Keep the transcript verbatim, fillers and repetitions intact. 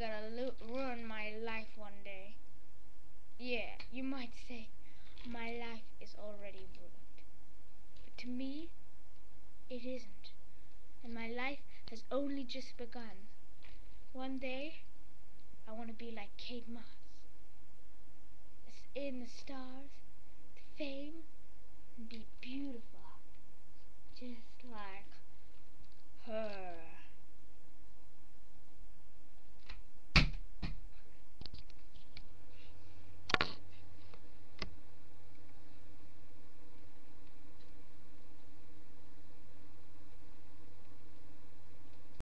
gonna lu- ruin my life one day. Yeah, you might say my life is already ruined. But to me, it isn't. And my life has only just begun. One day, I want to be like Kate Moss. In the stars, the fame, and be beautiful. Just like